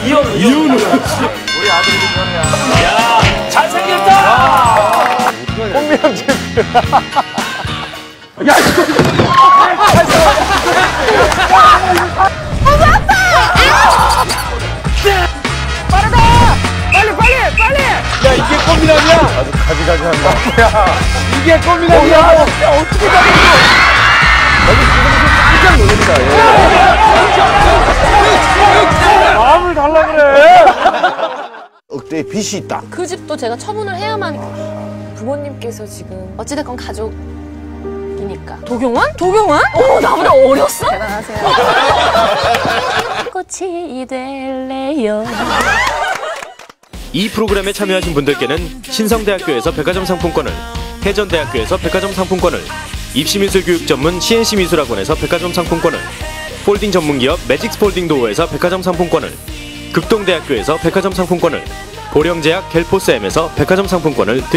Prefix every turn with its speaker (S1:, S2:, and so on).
S1: 이현우. 우리 아들이 이현우야. 야, 잘생겼다.
S2: 꽃미남 집.
S1: 야,
S2: 빠르다! 빨리! 야, 이게 꽃미남이야? 아주 가지가지 한다. 야, 이게 꽃미남이야? 야, 어떻게 가지고? 나도 지금 깜짝 놀랍니다. 마음을 달라 그래.
S3: 억대의 빚이 있다.
S4: 그 집도 제가 처분을 해야만. 부모님께서 지금 어찌됐건 가족이니까. 도경완? 나보다 어렸어? 대단하세요. 꽃이 될래요.
S5: 이 프로그램에 참여하신 분들께는 신성대학교에서 백화점 상품권을, 해전대학교에서 백화점 상품권을, 입시미술 교육 전문 CNC미술학원에서 백화점 상품권을, 폴딩 전문기업 매직스 폴딩 도어에서 백화점 상품권을, 극동대학교에서 백화점 상품권을, 보령제약 갤포스엠에서 백화점 상품권을 드립니다.